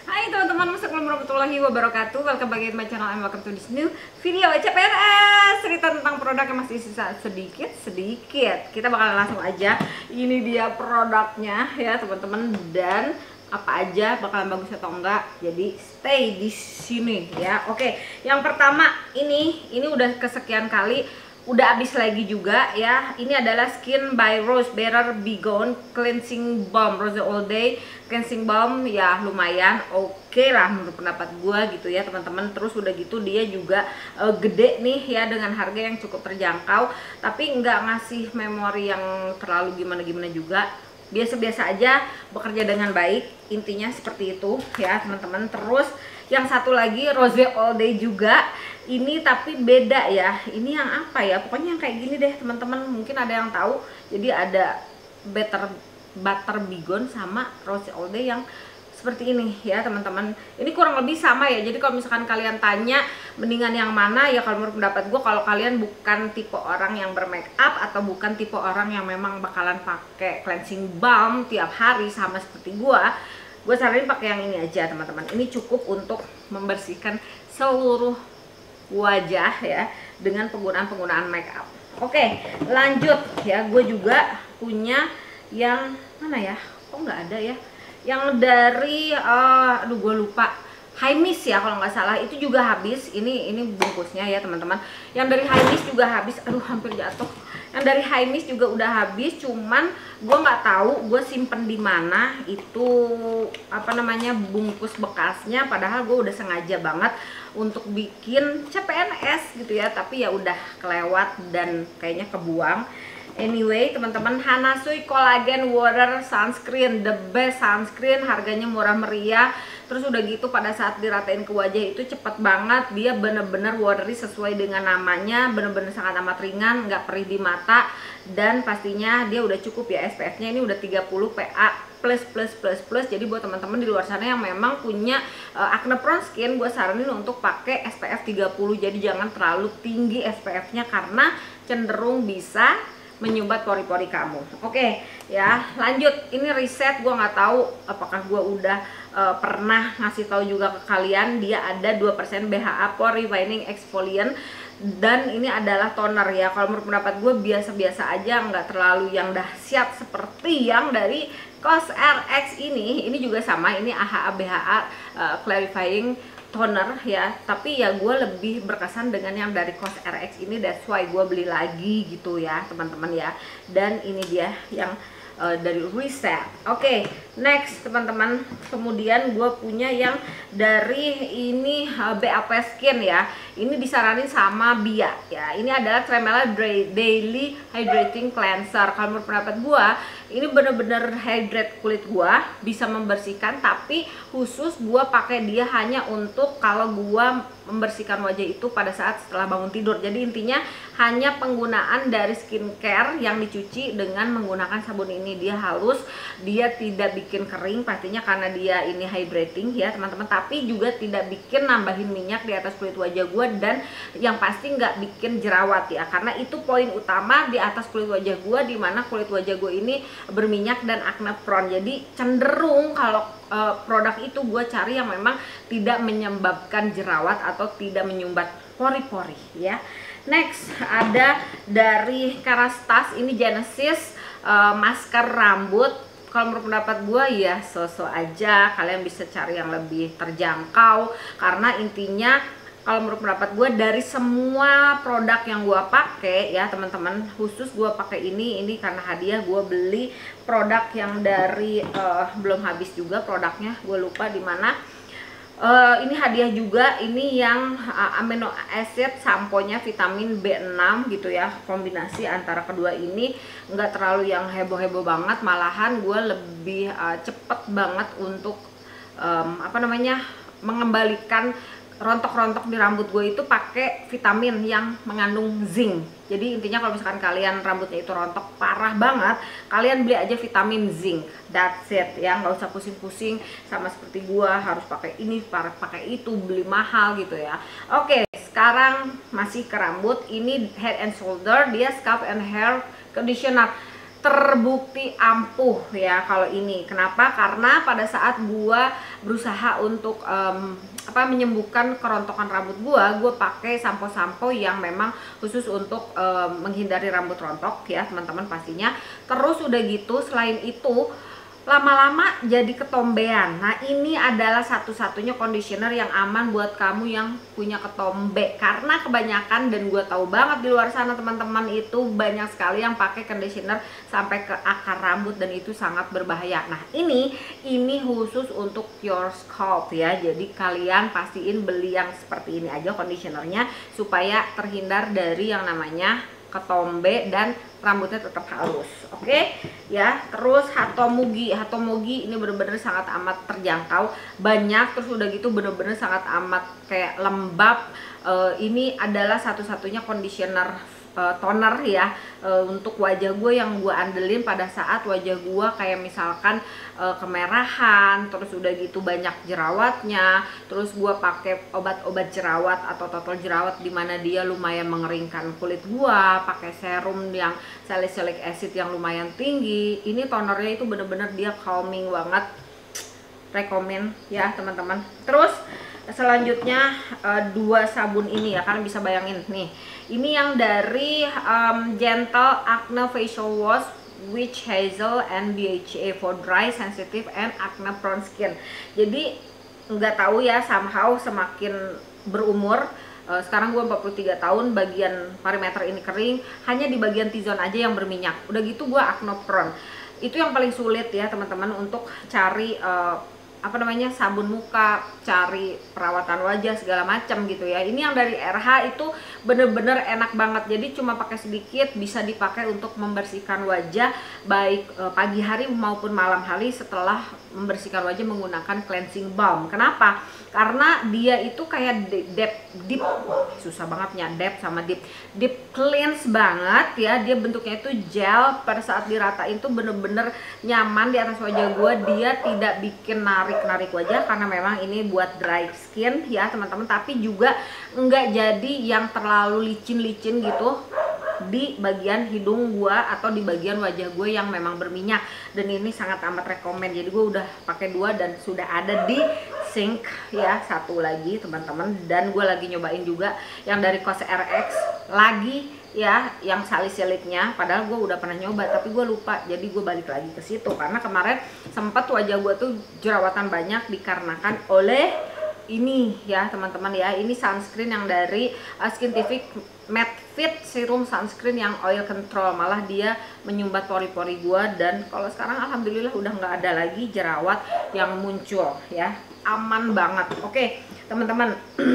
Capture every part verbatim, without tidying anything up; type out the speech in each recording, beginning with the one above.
Hai teman-teman, Assalamualaikum warahmatullahi wabarakatuh. Welcome back to my channel and welcome to this new video C P N S. Cerita tentang produk yang masih sisa sedikit-sedikit. Kita bakalan langsung aja. Ini dia produknya ya teman-teman, dan apa aja bakalan bagus atau enggak. Jadi stay di sini ya. Oke, yang pertama ini ini udah kesekian kali, udah habis lagi juga ya. Ini adalah Skin by Rose Bearer Begone Cleansing Balm Rose All Day Cleansing Balm. Ya lumayan oke okay lah menurut pendapat gua gitu ya teman-teman. Terus udah gitu dia juga uh, gede nih ya, dengan harga yang cukup terjangkau, tapi nggak ngasih memori yang terlalu gimana-gimana juga. Biasa-biasa aja, bekerja dengan baik, intinya seperti itu ya teman-teman. Terus yang satu lagi Rose All Day juga, ini tapi beda ya. Ini yang apa ya, pokoknya yang kayak gini deh teman-teman, mungkin ada yang tahu. Jadi ada Better Butter Begone sama Rose All Day yang seperti ini ya teman-teman. Ini kurang lebih sama ya. Jadi kalau misalkan kalian tanya mendingan yang mana ya, kalau menurut pendapat gue, kalau kalian bukan tipe orang yang bermake up atau bukan tipe orang yang memang bakalan pakai cleansing balm tiap hari sama seperti gue, gue saranin pakai yang ini aja teman-teman. Ini cukup untuk membersihkan seluruh wajah ya dengan penggunaan-penggunaan make up. Oke, lanjut ya. Gue juga punya yang mana ya? Kok nggak ada ya? Yang dari uh, aduh gue lupa, Hymis ya kalau nggak salah. Itu juga habis. Ini ini bungkusnya ya teman-teman. Yang dari Hymis juga habis. Aduh hampir jatuh. Yang dari Hymis juga udah habis. Cuman gue nggak tahu gue simpen di mana itu apa namanya bungkus bekasnya. Padahal gue udah sengaja banget untuk bikin C P N S gitu ya. Tapi ya udah kelewat dan kayaknya kebuang. Anyway teman-teman, Hanasui Collagen Water Sunscreen, the best sunscreen, harganya murah meriah. Terus udah gitu pada saat diratain ke wajah itu cepet banget. Dia bener-bener watery sesuai dengan namanya, bener-bener sangat amat ringan, nggak perih di mata. Dan pastinya dia udah cukup ya, S P F nya ini udah tiga puluh P A plus plus plus plus. Jadi buat teman-teman di luar sana yang memang punya uh, acne prone skin, gue saranin untuk pakai S P F tiga puluh. Jadi jangan terlalu tinggi S P F nya karena cenderung bisa menyumbat pori-pori kamu. Oke ya, lanjut. Ini riset, gue nggak tahu apakah gue udah uh, pernah ngasih tahu juga ke kalian. Dia ada dua persen B H A Pore Reviving Exfoliant, dan ini adalah toner ya. Kalau menurut pendapat gue biasa-biasa aja, nggak terlalu yang dahsyat seperti yang dari COSRX ini. Ini juga sama, ini A H A B H A uh, Clarifying toner ya, tapi ya gue lebih berkesan dengan yang dari COSRX ini, that's why gue beli lagi gitu ya teman-teman ya. Dan ini dia yang uh, dari Reset. Oke, okay, next teman-teman, kemudian gue punya yang dari ini uh, B A P Skin ya. Ini disaranin sama Bia ya. Ini adalah Tremella Daily Hydrating Cleanser. Kalau menurut pendapat gue, ini bener-bener hydrate kulit gua, bisa membersihkan, tapi khusus gua pakai dia hanya untuk kalau gua membersihkan wajah itu pada saat setelah bangun tidur. Jadi intinya hanya penggunaan dari skincare yang dicuci dengan menggunakan sabun ini. Dia halus, dia tidak bikin kering pastinya karena dia ini hydrating ya teman-teman, tapi juga tidak bikin nambahin minyak di atas kulit wajah gua, dan yang pasti nggak bikin jerawat ya, karena itu poin utama di atas kulit wajah gua, dimana kulit wajah gua ini berminyak dan acne prone. Jadi cenderung kalau uh, produk itu gue cari yang memang tidak menyebabkan jerawat atau tidak menyumbat pori-pori ya. Next ada dari Kerastase, ini Genesis uh, masker rambut. Kalau menurut pendapat gue ya so-so aja, kalian bisa cari yang lebih terjangkau, karena intinya kalau menurut pendapat gue dari semua produk yang gue pakai ya teman-teman, khusus gue pakai ini ini karena hadiah. Gue beli produk yang dari uh, belum habis juga produknya, gue lupa di mana. Uh, ini hadiah juga, ini yang uh, amino acid samponya vitamin B enam gitu ya. Kombinasi antara kedua ini nggak terlalu yang heboh-heboh banget, malahan gue lebih uh, cepet banget untuk um, apa namanya mengembalikan rontok-rontok di rambut gue itu pakai vitamin yang mengandung zinc. Jadi intinya kalau misalkan kalian rambutnya itu rontok parah banget, kalian beli aja vitamin zinc, that's it ya, nggak usah pusing-pusing sama seperti gue harus pakai ini, pakai itu, beli mahal gitu ya. Oke, sekarang masih ke rambut. Ini Head and Shoulder, dia scalp and hair conditioner. terbukti ampuh ya kalau ini. Kenapa? Karena pada saat gua berusaha untuk um, apa menyembuhkan kerontokan rambut gua, gua pakai sampo-sampo yang memang khusus untuk um, menghindari rambut rontok ya teman-teman pastinya. Terus udah gitu, selain itu lama-lama jadi ketombean. Nah ini adalah satu-satunya conditioner yang aman buat kamu yang punya ketombe, karena kebanyakan, dan gue tahu banget di luar sana teman-teman itu banyak sekali yang pakai conditioner sampai ke akar rambut dan itu sangat berbahaya. Nah ini ini khusus untuk your scalp ya, jadi kalian pastiin beli yang seperti ini aja conditionernya supaya terhindar dari yang namanya ketombe dan rambutnya tetap halus. Oke okay? Ya, terus hatomugi hatomugi ini bener-bener sangat amat terjangkau, banyak, terus udah gitu bener-bener sangat amat kayak lembab. Uh, ini adalah satu-satunya conditioner uh, toner ya uh, untuk wajah gue yang gue andelin pada saat wajah gue kayak misalkan uh, kemerahan, terus udah gitu banyak jerawatnya. Terus gue pakai obat-obat jerawat atau total jerawat dimana dia lumayan mengeringkan kulit gue, pakai serum yang salicylic acid yang lumayan tinggi. Ini tonernya itu bener-bener dia calming banget, rekomen ya teman-teman. Terus selanjutnya uh, dua sabun ini ya, kalian bisa bayangin nih, ini yang dari um, Gentle Acne Facial Wash Witch Hazel and B H A for dry, sensitive, and acne prone skin. Jadi nggak tahu ya, somehow semakin berumur, uh, sekarang gue empat puluh tiga tahun, bagian perimeter ini kering, hanya di bagian T-zone aja yang berminyak. Udah gitu gue acne prone. Itu yang paling sulit ya teman-teman untuk cari uh, apa namanya sabun muka, cari perawatan wajah segala macam gitu ya. Ini yang dari R H itu bener-bener enak banget, jadi cuma pakai sedikit bisa dipakai untuk membersihkan wajah baik e, pagi hari maupun malam hari setelah membersihkan wajah menggunakan cleansing balm. Kenapa? Karena dia itu kayak deep, deep susah banget ya, deep sama deep deep cleanse banget ya. Dia bentuknya itu gel, pada saat diratain tuh bener-bener nyaman di atas wajah gue. Dia tidak bikin narik-narik wajah karena memang ini buat dry skin ya teman-teman, tapi juga enggak jadi yang terlalu licin-licin gitu di bagian hidung gua atau di bagian wajah gue yang memang berminyak. Dan ini sangat amat rekomen, jadi gue udah pakai dua dan sudah ada di sink ya, satu lagi teman-teman. Dan gue lagi nyobain juga yang dari Cos R X lagi ya, yang salicylicnya, padahal gue udah pernah nyoba tapi gue lupa, jadi gue balik lagi ke situ karena kemarin sempat wajah gue tuh jerawatan banyak dikarenakan oleh ini ya teman-teman ya. Ini sunscreen yang dari uh, Skintific Matte Fit Serum Sunscreen yang oil control, malah dia menyumbat pori-pori gua, dan kalau sekarang alhamdulillah udah nggak ada lagi jerawat yang muncul ya, aman banget. Oke teman-teman,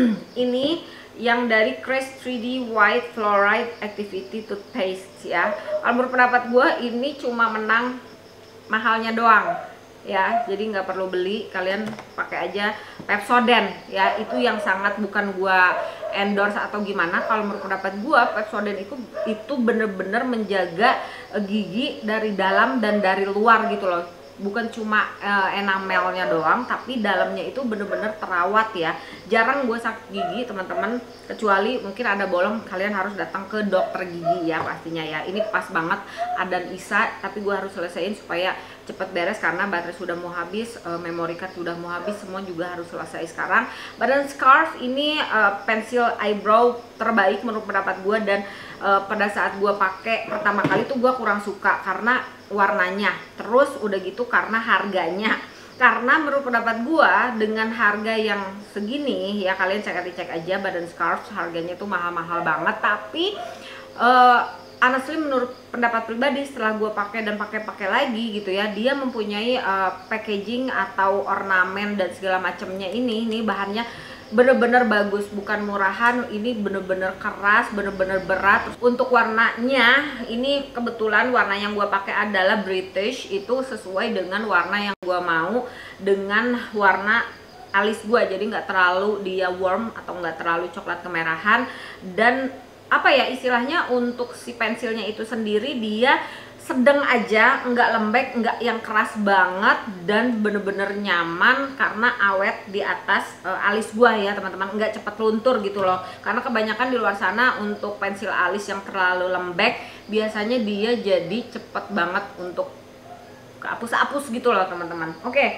ini yang dari Crest three D White Fluoride Activity Toothpaste ya. Kalau menurut pendapat gua ini cuma menang mahalnya doang ya, jadi nggak perlu beli, kalian pakai aja Pepsodent ya. Itu yang sangat, bukan gua endorse atau gimana, kalau menurut pendapat gua Pepsodent itu itu bener-bener menjaga gigi dari dalam dan dari luar gitu loh, bukan cuma uh, enamelnya doang, tapi dalamnya itu bener-bener terawat ya. Jarang gue sakit gigi teman-teman, kecuali mungkin ada bolong, kalian harus datang ke dokter gigi ya pastinya ya. Ini pas banget Adan Isa, tapi gue harus selesaiin supaya cepet beres karena baterai sudah mau habis, uh, memory card sudah mau habis, semua juga harus selesai sekarang. Badan Scarf ini uh, pensil eyebrow terbaik menurut pendapat gue, dan uh, pada saat gue pakai pertama kali tuh gue kurang suka karena warnanya, terus udah gitu karena harganya. Karena menurut pendapat gua dengan harga yang segini ya, kalian cek-cek aja Badan Scarf, harganya tuh mahal-mahal banget. Tapi uh, honestly menurut pendapat pribadi setelah gua pakai dan pakai-pakai lagi gitu ya, dia mempunyai uh, packaging atau ornamen dan segala macamnya. Ini ini bahannya bener-bener bagus, bukan murahan, ini bener-bener keras, bener-bener berat. Untuk warnanya, ini kebetulan warna yang gue pakai adalah British, itu sesuai dengan warna yang gue mau dengan warna alis gue, jadi nggak terlalu dia warm atau nggak terlalu coklat kemerahan. Dan apa ya istilahnya, untuk si pensilnya itu sendiri dia sedang aja, nggak lembek, nggak yang keras banget, dan bener-bener nyaman karena awet di atas uh, alis gua ya teman-teman, nggak cepet luntur gitu loh. Karena kebanyakan di luar sana untuk pensil alis yang terlalu lembek biasanya dia jadi cepet banget untuk kehapus-hapus gitu loh teman-teman. Oke,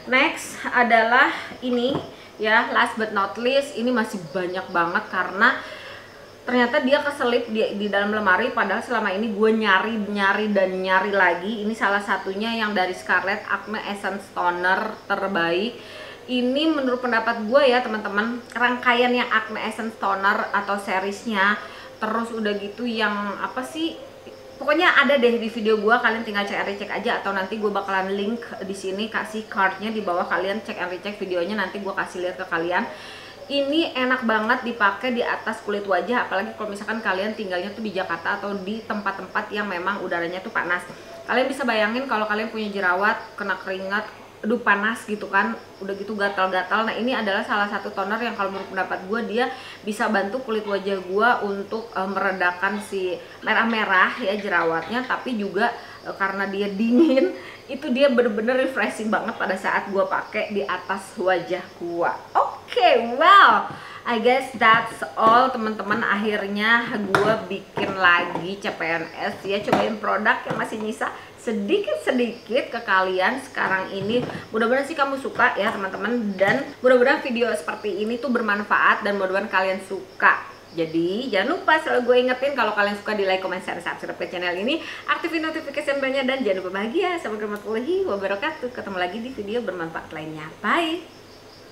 Next adalah ini ya, last but not least, ini masih banyak banget karena ternyata dia keselip di, di dalam lemari, padahal selama ini gue nyari nyari dan nyari lagi. Ini salah satunya yang dari Scarlett, Acne Essence Toner terbaik. Ini menurut pendapat gue ya teman-teman, rangkaian yang Acne Essence Toner atau seriesnya, terus udah gitu yang apa sih, pokoknya ada deh di video gue, kalian tinggal cek and recheck aja, atau nanti gue bakalan link di sini, kasih cardnya di bawah, kalian cek and recheck videonya, nanti gue kasih lihat ke kalian. Ini enak banget dipakai di atas kulit wajah, apalagi kalau misalkan kalian tinggalnya tuh di Jakarta atau di tempat-tempat yang memang udaranya tuh panas. Kalian bisa bayangin kalau kalian punya jerawat, kena keringat, aduh panas gitu kan, udah gitu gatal-gatal. Nah ini adalah salah satu toner yang kalau menurut pendapat gue dia bisa bantu kulit wajah gue untuk uh, meredakan si merah-merah ya jerawatnya, tapi juga uh, karena dia dingin, itu dia bener-bener refreshing banget pada saat gue pakai di atas wajah gue. Oke, okay, well, I guess that's all teman-teman. Akhirnya gue bikin lagi C P N S ya, cobain produk yang masih nyisa sedikit-sedikit ke kalian sekarang ini. Mudah-mudahan sih kamu suka ya teman-teman, dan mudah-mudahan video seperti ini tuh bermanfaat dan mudah-mudahan kalian suka. Jadi jangan lupa, selalu gue ingetin kalau kalian suka di like, comment, share, subscribe ke channel ini, aktifin notifikasi banyak, dan jangan lupa bahagia. Sampai warahmatullahi wabarakatuh. Ketemu lagi di video bermanfaat lainnya. Bye.